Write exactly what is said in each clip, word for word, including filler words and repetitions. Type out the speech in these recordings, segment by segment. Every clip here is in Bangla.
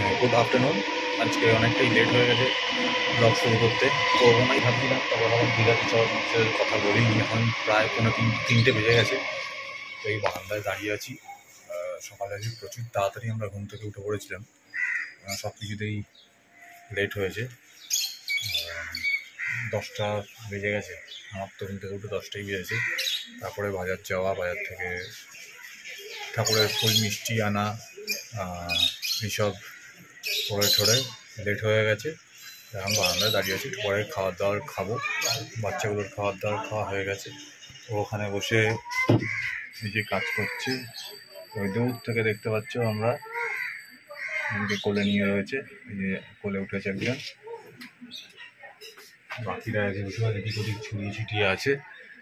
Good afternoon. আজকে অনেকটাই লেট হয়ে গেছে ব্লগ শুরু করতে, তো ওনাই ভাবছিলাম তারপর আমার দীঘাতে চল কথা বলি। এখন প্রায় কোনো তিন তিনটে বেজে গেছে, তো এই বারান্দায় দাঁড়িয়ে আছি। সকালে আজকে প্রচুর তাড়াতাড়ি আমরা ঘুম থেকে উঠে পড়েছিলাম, সব কিছুতেই লেট হয়েছে। দশটা বেজে গেছে, আমার তো ঘুম থেকে উঠে দশটাই বেজেছে। তারপরে বাজার যাওয়া, বাজার থেকে ঠাকুরের ফুল মিষ্টি আনা, এইসব করে ঠোরে লেট হয়ে গেছে। এখন বারান্দায় দাঁড়িয়ে আছি, পরে খাবার দাবার খাবো। বাচ্চাগুলোর খাবার দাবার খাওয়া হয়ে গেছে, ও ওখানে বসে নিজে কাজ করছে। ওই দূর থেকে দেখতে পাচ্ছ আমরা কোলে নিয়ে রয়েছে, এই যে কোলে উঠেছে একজন, বাকিরা এদিক ওদিক ছড়িয়ে ছিটিয়ে আছে।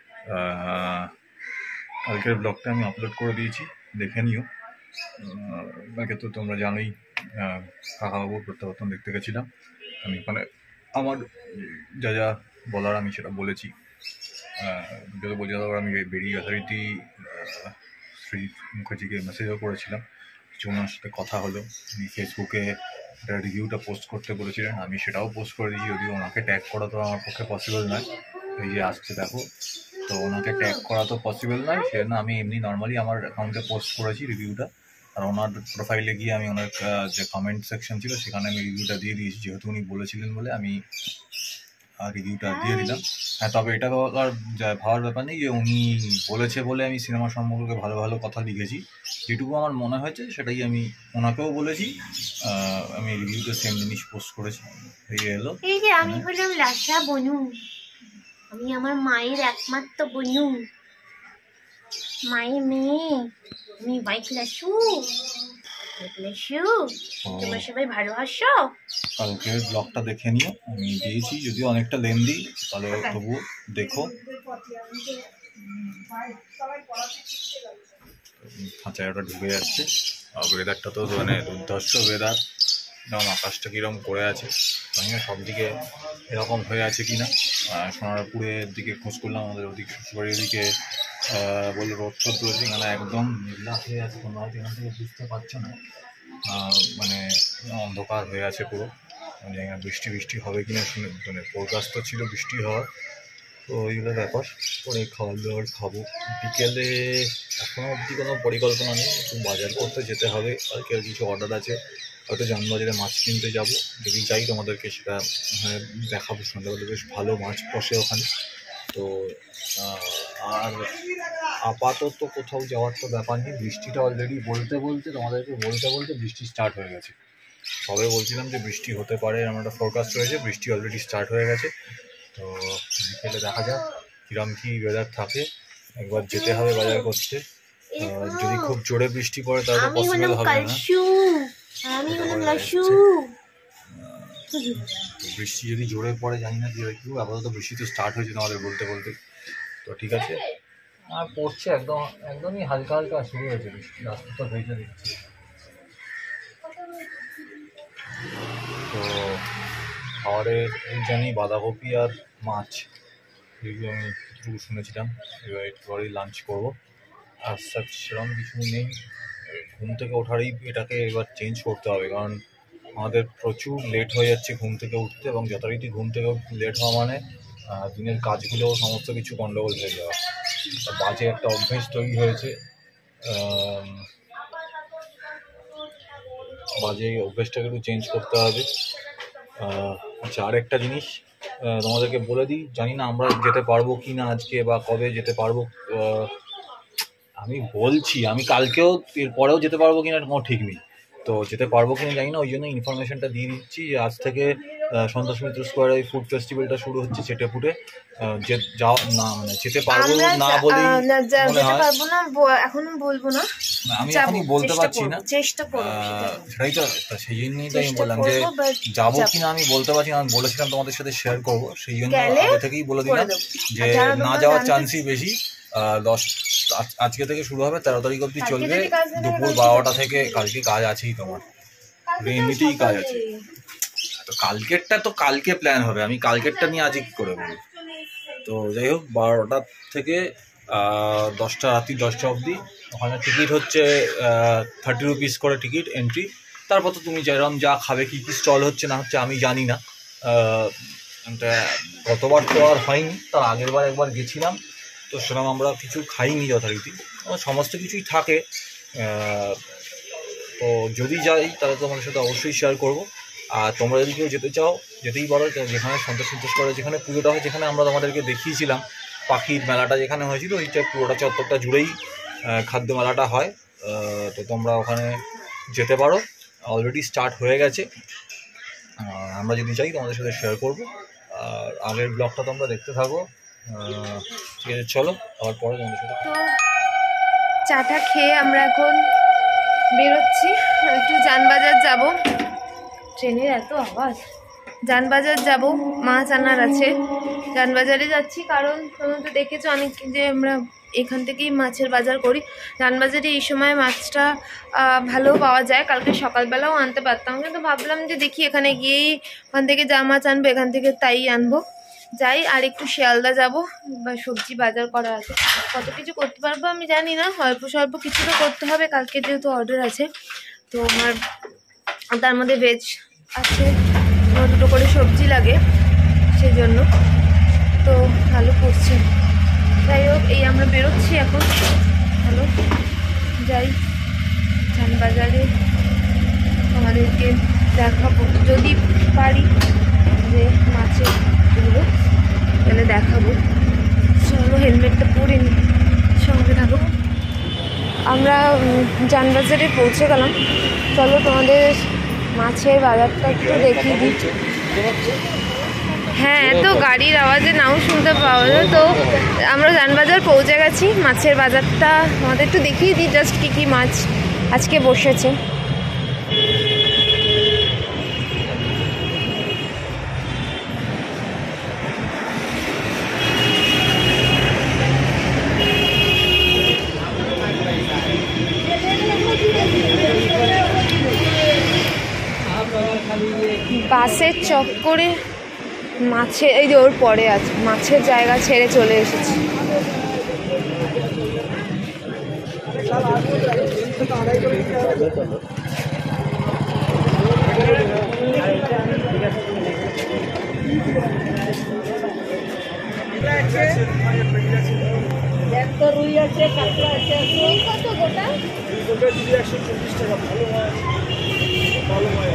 কালকের ব্লগটা আমি আপলোড করে দিয়েছি, দেখে নিও। কালকে তো তোমরা জানোই কাকাবাবুর প্রত্যাবর্তন দেখতে গেছিলাম। আমি ওখানে আমার যা যা বলার আমি সেটা বলেছি। যত বোঝা যাওয়ার আমি বেরিয়ে যথারীতি শ্রী মুখার্জিকে মেসেজও করেছিলাম, কিছু ওনার সাথে কথা হলো। উনি ফেসবুকে একটা রিভিউটা পোস্ট করতে বলেছিলেন, আমি সেটাও পোস্ট করে দিয়েছি, যদিও ওনাকে ট্যাগ করা তো আমার পক্ষে পসিবল নয়। এই যে আসছে দেখো, তো ওনাকে ট্যাগ করা তো পসিবল নয়, সেজন্য আমি এমনি নর্মালি আমার অ্যাকাউন্টে পোস্ট করেছি রিভিউটা। আর ওনার প্রোফাইলে গিয়ে আমি ওনার যে কমেন্ট সেকশন ছিল সেখানে আমি রিভিউটা দিয়ে দিয়েছি, যেহেতু উনি বলেছিলেন বলে আমি রিভিউটা দিয়ে দিলাম। হ্যাঁ, তবে এটা ভাবার ব্যাপার নেই যে উনি বলেছে বলে আমি সিনেমা সম্পর্কে ভালো ভালো কথা লিখেছি। যেটুকু আমার মনে হয়েছে সেটাই আমি ওনাকেও বলেছি, আমি রিভিউতে সেম জিনিস পোস্ট করেছি। এই এলো, এই যে আমি হলাম লাসা বনু, আমি আমার মায়ের একমাত্র বনু, মায়ের মেয়ে, আমি বাইক লাসু লাসু। তোমরা সবাই ভালো আছো? কালকের ব্লগটা দেখে নিও, আমি দিয়েছি, যদিও অনেকটা লেন্দি, তাহলে তবু দেখো। খাঁচায় ওটা ঢুকে যাচ্ছে। আর ওয়েদারটা তো মানে দুর্ধর্ষ ওয়েদার, এরকম আকাশটা কীরকম করে আছে, জানি না সব দিকে এরকম হয়ে আছে কি না। সোনারপুরের দিকে খোঁজ করলাম, আমাদের ওদিক শ্বশুরবাড়ির দিকে বললো রোদ ফোদ রয়েছে, এখানে একদম মেঘলা হয়ে আছে, তোমরা হয়তো এখান থেকে বুঝতে পারছো না, মানে অন্ধকার হয়ে আছে পুরো। মানে বৃষ্টি বৃষ্টি হবে কিনা শুনে, মানে ফোরকাস্ট তো ছিল বৃষ্টি হওয়ার, তো ওইগুলো ব্যাপার। পরে খাবার দাবার খাবো বিকেলে, এখনও অবধি কোনো পরিকল্পনা নেই, একটু বাজার করতে যেতে হবে, কালকে কিছু অর্ডার আছে, হয়তো জানবাজারে মাছ কিনতে যাব, যদি যাই তোমাদেরকে সেটা দেখাবো। সন্ধ্যাবেলা বেশ ভালো মাছ বসে ওখানে। তো আর আপাতত কোথাও যাওয়ার তো ব্যাপার নেই, বৃষ্টিটা অলরেডি বলতে বলতে তোমাদেরকে বলতে বলতে বৃষ্টি স্টার্ট হয়ে গেছে। সবে বলছিলাম যে বৃষ্টি হতে পারে, আমার একটা ফোরকাস্ট রয়েছে, বৃষ্টি অলরেডি স্টার্ট হয়ে গেছে। তো বিকেলে দেখা যাক কিরম কি ওয়েদার থাকে, একবার যেতে হবে বাজার করতে। যদি খুব জোরে বৃষ্টি পড়ে তাহলে পসিবল হবে না। বৃষ্টি যদি জোরে পড়ে জানি না কি হয়, কি আপাতত বৃষ্টি তো স্টার্ট হয়েছে আমাদের বলতে বলতে, তো ঠিক আছে। আর পড়ছে একদম, একদমই হালকা হালকা শুরু হয়েছে বৃষ্টি, রাস্তা তো ভেজে দিচ্ছে। তো খাবারে জানি বাঁধাকপি আর মাছ, যেগুলো আমি কিছু শুনেছিলাম, এবার একটু পরেই লাঞ্চ করবো। আর সেরকম কিছু নেই, ঘুম থেকে ওঠারই এটাকে এবার চেঞ্জ করতে হবে, কারণ আমাদের প্রচুর লেট হয়ে যাচ্ছে ঘুম থেকে উঠতে, এবং যথারীতি ঘুম থেকে লেট হওয়া মানে দিনের কাজগুলো সমস্ত কিছু গন্ডগোল হয়ে যাওয়া, বাজে একটা অভ্যেস তৈরি হয়েছে। বাজে অভ্যেসটাকে একটু চেঞ্জ করতে হবে। আচ্ছা, আর একটা জিনিস তোমাদেরকে বলে দিই, জানি না আমরা যেতে পারবো কি না আজকে, বা কবে যেতে পারবো। আমি বলছি আমি কালকেও এর পরেও যেতে পারবো কিনা কোনো ঠিক নেই, তো যেতে পারবো কিনা জানি না, ওই জন্য ইনফরমেশনটা দিয়ে দিচ্ছি। আজ থেকে সন্তোষ মিত্র স্কোয়ারে ওই ফুড ফেস্টিভ্যালটা শুরু হচ্ছে চেটেপুটে, যে যাও না মানে যেতে পারবো না বলেই মনে হয়, এখনো বলবো না, আমি এখনই বলতে পারছি না, চেষ্টা করব সেটাই তো, সেই জন্যই তো আমি বললাম যে যাবো কিনা আমি বলতে পারছি না। আমি বলেছিলাম তোমাদের সাথে শেয়ার করবো, সেই জন্য আগে থেকেই বলে দিলাম যে না যাওয়ার চান্সই বেশি। দশ আজকে থেকে শুরু হবে, তেরো তারিখ অবধি চলবে, দুপুর বারোটা থেকে। কালকে কাজ আছেই তোমার, এমনিতেই কাজ আছে, তো কালকেরটা তো কালকে প্ল্যান হবে, আমি কালকেরটা নিয়ে আজকে কি করে বলবো। তো যাই হোক, বারোটা থেকে দশটা রাত্রি দশটা অবধি ওখানে টিকিট হচ্ছে থার্টি রুপিস করে টিকিট এন্ট্রি। তারপর তো তুমি যেরকম যা খাবে, কী কী স্টল হচ্ছে না হচ্ছে আমি জানি না, গতবার তো আর হয়নি, তার আগের বার একবার গেছিলাম, তো সেরকম আমরা কিছু খাইনি যথারীতি, সমস্ত কিছুই থাকে। তো যদি যাই তাহলে তোমাদের সাথে অবশ্যই শেয়ার করবো। আর তোমরা যদি কেউ যেতে চাও যেতেই পারো, যেখানে সন্তোষ সন্তোষ করে যেখানে পুজোটা হয়, যেখানে আমরা তোমাদেরকে দেখিয়েছিলাম পাখির মেলাটা যেখানে হয়েছিল, ওইটা পুরোটা চত্বরটা জুড়েই খাদ্য মেলাটা হয়। তো তোমরা ওখানে যেতে পারো, অলরেডি স্টার্ট হয়ে গেছে। আমরা যদি চাই তোমাদের সাথে শেয়ার করবো, আর আগের ব্লগটা তোমরা দেখতে থাকো। ঠিক আছে, চলো আবার পরে তোমাদের সাথে। তো চাটা খেয়ে আমরা এখন বেরোচ্ছি, একটু যানবাজার যাব, ট্রেনের এত আওয়াজ। যানবাজার যাব, মাছ আনার আছে, যানবাজারে যাচ্ছি কারণ তোমরা তো দেখেছো অনেক যে আমরা এখান থেকেই মাছের বাজার করি। যানবাজারে এই সময় মাছটা ভালো পাওয়া যায়, কালকে সকালবেলাও আনতে পারতাম, কিন্তু ভাবলাম যে দেখি এখানে গিয়েই ওখান থেকে যা মাছ আনবো এখান থেকে তাই আনবো। যাই, আর একটু শিয়ালদা যাব, বা সবজি বাজার করা আছে, কত কিছু করতে পারবো আমি জানি না, অল্প স্বল্প কিছুটা করতে হবে, কালকে যেহেতু অর্ডার আছে। তো আমার তার মধ্যে ভেজ আছে, দুটো করে সবজি লাগে সেই জন্য, তো ভালো করছে। যাই হোক, এই আমরা বেরোচ্ছি এখন, ভালো যাই যানবাজারে, আমাদেরকে দেখাবো যদি পারি যে মাছের এগুলো, তাহলে দেখাবো। চলো হেলমেটটা পরে নি, সঙ্গে থাকো। আমরা যানবাজারে পৌঁছে গেলাম, চলো তোমাদের মাছের বাজারটা একটু দেখিয়ে দিই। হ্যাঁ, তো গাড়ির আওয়াজে নাও শুনতে পাওয়া যায়। তো আমরা যানবাজার পৌঁছে গেছি, মাছের বাজারটা আমাদের একটু দেখিয়ে দিই, জাস্ট কী কী মাছ আজকে বসেছে। বাসের চক্করে মাছের, এই যে ওর পরে আছে, মাছের জায়গা ছেড়ে চলে এসেছি। রুই আছে, কাঁকড়া আছে, কত গোটা? একশো চল্লিশ টাকা। ভালো হয়,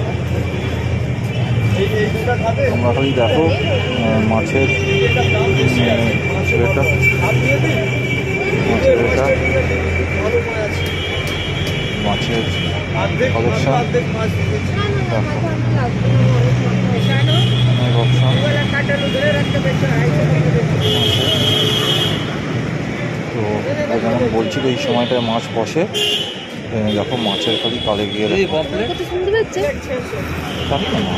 তোমরা খালি দেখো মাছের ছেলেটা, মাছের এটা মাছের কালেকশন অনেক অপশন। তো যেমন বলছিল এই সময়টায় মাছ বসে, দেখো মাছের খালি কালে গিয়ে দেখো।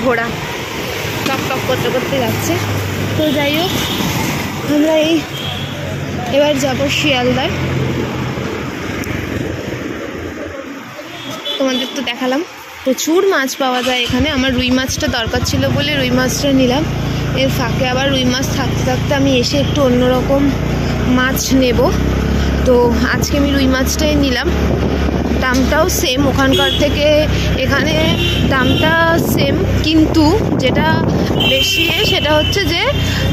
ঘোড়া টক টক করতে করতে যাচ্ছে। তো যাই হোক আমরা এই এবার যাবো শিয়ালদায়। তোমাদের তো দেখালাম প্রচুর মাছ পাওয়া যায় এখানে। আমার রুই মাছটা দরকার ছিল বলে রুই মাছটা নিলাম। এর ফাঁকে আবার রুই মাছ থাকতে থাকতে আমি এসে একটু অন্যরকম মাছ নেব। তো আজকে আমি রুই মাছটাই নিলাম। দামটাও সেম, ওখানকার থেকে এখানে দামটা সেম, কিন্তু যেটা বেশি সেটা হচ্ছে যে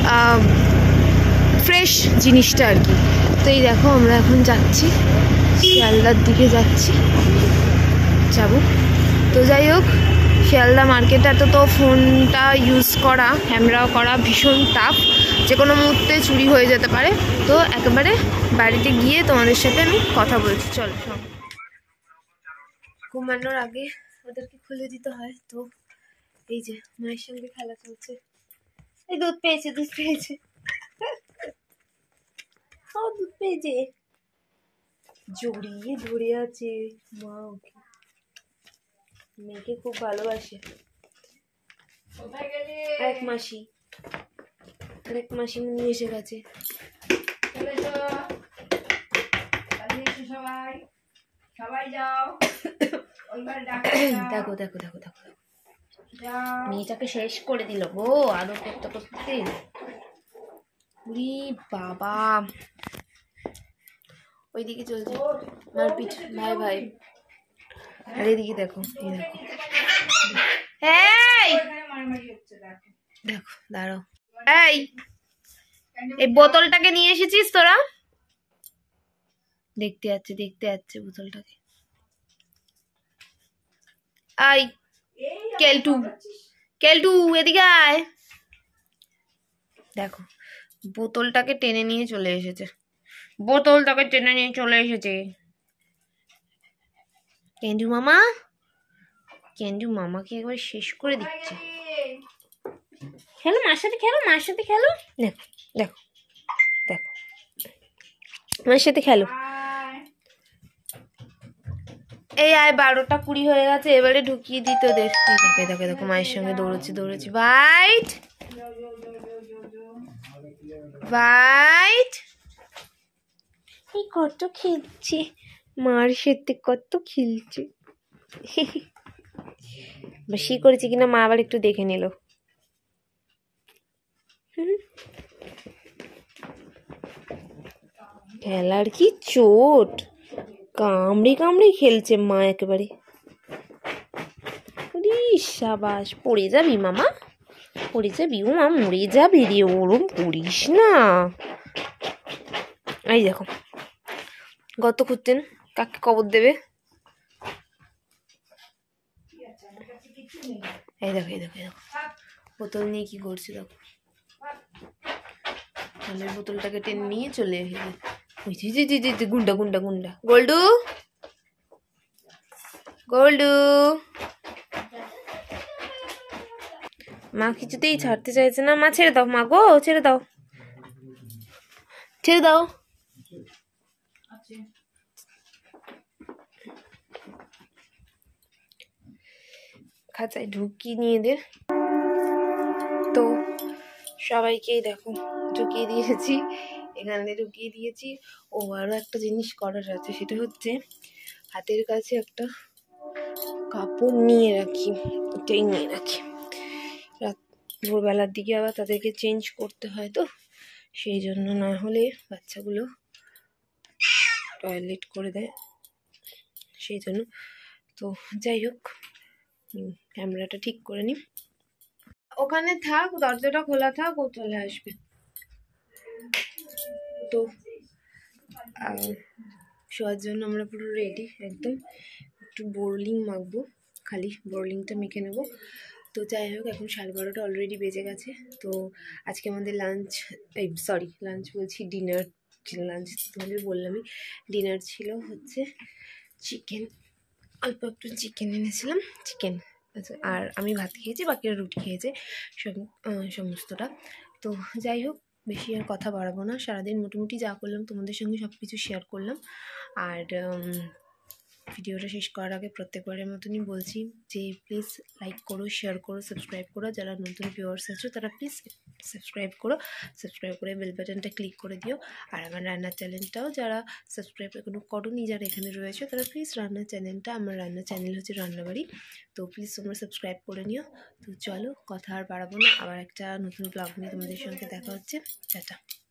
ফ্রেশ জিনিসটা আর কি। তো এই দেখো আমরা এখন যাচ্ছি শিয়ালদার দিকে যাচ্ছি যাব। তো যাই হোক শিয়ালদা মার্কেটে তো তো ফোনটা ইউজ করা ক্যামেরা করা ভীষণ টাফ, যে কোনো মুহূর্তে চুরি হয়ে যেতে পারে। তো একেবারে বাড়িতে গিয়ে তোমাদের সাথে আমি কথা বলছি। চলো, ঘুমানোর আগে ওদেরকে খুলে দিতে হয়। তো এই যে মায়ের সঙ্গে খেলা চলছে। এই দুধ পেয়েছে দুধ পেয়েছে ও দুধ পেয়েছে, জড়িয়ে ধরে আছে মা ওকে। মেয়েকে খুব ভালোবাসে। এক মাসি আরেক মাসি নিয়ে এসে গেছে। দেখো দেখো দেখো দেখো মেয়েটাকে শেষ করে দিল গো আদর করতে করতে। বাবা ওইদিকে চলছে মারপিট ভাই ভাই। আর এদিকে দেখো এই দেখো এই দেখো দাঁড়াও। এই এই বোতলটাকে নিয়ে এসেছিস তোরা? দেখতে যাচ্ছে দেখতে যাচ্ছে বোতলটাকে। আই কেলটু কেলটু এদিকে আয়। দেখো বোতলটাকে টেনে নিয়ে চলে এসেছে, বোতলটাকে টেনে নিয়ে চলে এসেছে। কেন্দু মামা কেন্দু মামাকে একবার শেষ করে দিচ্ছে। খেলো মার সাথে, খেলো মার সাথে খেলো। দেখো দেখো দেখো মার সাথে খেলো। এই আয় বারোটা কুড়ি হয়ে গেছে, এবারে ঢুকিয়ে দিত ওদের। দেখো দেখো দেখো মায়ের সঙ্গে দৌড়চ্ছি দৌড়চ্ছি বাইট বাইট। এই কত খেলছে মার সাথে, কত খেলছে। বেশি করেছি কিনা মা আবার একটু দেখে নিল। খেলার কি চোট, কামড়ে কামড়ে খেলছে মা একেবারে। সাবাস, পড়ে যাবি মামা পড়ে যাবি। ও মা মরে যাবি রে, ওরম পড়িস না। এই দেখো গত খুঁজছেন কাকে কবর দেবে। এই দেখো এই দেখো এই দেখো বোতল নিয়ে কি করছে দেখো। জলের বোতলটাকে টেনে নিয়ে চলে এসেছে। গুন্ডা গুন্ডা গুন্ডা। গোল্ডু গোল্ডু মা কিছুতেই ছাড়তে চাইছে না। মা ছেড়ে দাও মা গো, ছেড়ে দাও ছেড়ে দাও। খাঁচায় ঢুকিয়ে নিয়ে এদের। তো সবাইকেই দেখো ঢুকিয়ে দিয়েছি, এখানে ঢুকিয়ে দিয়েছি। ও আরো একটা জিনিস করার আছে, সেটা হচ্ছে হাতের কাছে একটা কাপড় নিয়ে রাখি, এটাই নিয়ে রাখি। রাত ভোরবেলার দিকে আবার তাদেরকে চেঞ্জ করতে হয়, তো সেই জন্য, না হলে বাচ্চাগুলো টয়লেট করে দেয় সেই জন্য। তো যাই হোক ক্যামেরাটা ঠিক করে নি, ওখানে থাক, দরজাটা খোলা থাক, ও চলে আসবে। তো শোয়ার জন্য আমরা পুরো রেডি একদম। একটু বোরলিং মাখবো, খালি বোরলিংটা মেখে নেবো। তো যাই হোক এখন সাড়ে বারোটা অলরেডি বেজে গেছে। তো আজকে আমাদের লাঞ্চ, এই সরি লাঞ্চ বলছি ডিনার, লাঞ্চ তোমাদের বললামই, ডিনার ছিল হচ্ছে চিকেন, অল্প একটু চিকেন এনেছিলাম, চিকেন আর আমি ভাত খেয়েছি, বাকিরা রুটি খেয়েছে সব সমস্তটা। তো যাই হোক বেশি আর কথা বাড়াবো না, সারাদিন মোটামুটি যা করলাম তোমাদের সঙ্গে সব কিছু শেয়ার করলাম। আর ভিডিওটা শেষ করার আগে প্রত্যেকবারের মতনই বলছি যে প্লিজ লাইক করো, শেয়ার করো, সাবস্ক্রাইব করো। যারা নতুন ভিউয়ার্স আছো তারা প্লিজ সাবস্ক্রাইব করো, সাবস্ক্রাইব করে বেল বাটনটা ক্লিক করে দিও। আর আমার রান্নার চ্যানেলটাও যারা সাবস্ক্রাইব এখনো করোনি, যারা এখানে রয়েছে তারা প্লিজ রান্নার চ্যানেলটা, আমার রান্নার চ্যানেল হচ্ছে রান্নাবাড়ি, তো প্লিজ তোমরা সাবস্ক্রাইব করে নিও। তো চলো কথা আর বাড়াবো না, আবার একটা নতুন ব্লগ নিয়ে তোমাদের সঙ্গে দেখা হচ্ছে। টাটা।